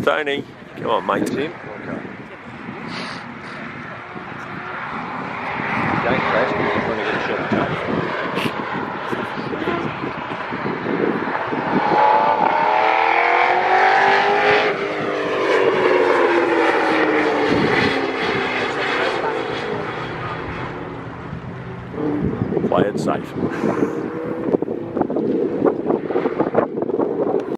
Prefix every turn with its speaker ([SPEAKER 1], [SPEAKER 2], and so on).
[SPEAKER 1] Tony, come on, mate.
[SPEAKER 2] Going fast, but you're going to get a shot.
[SPEAKER 1] Play it safe.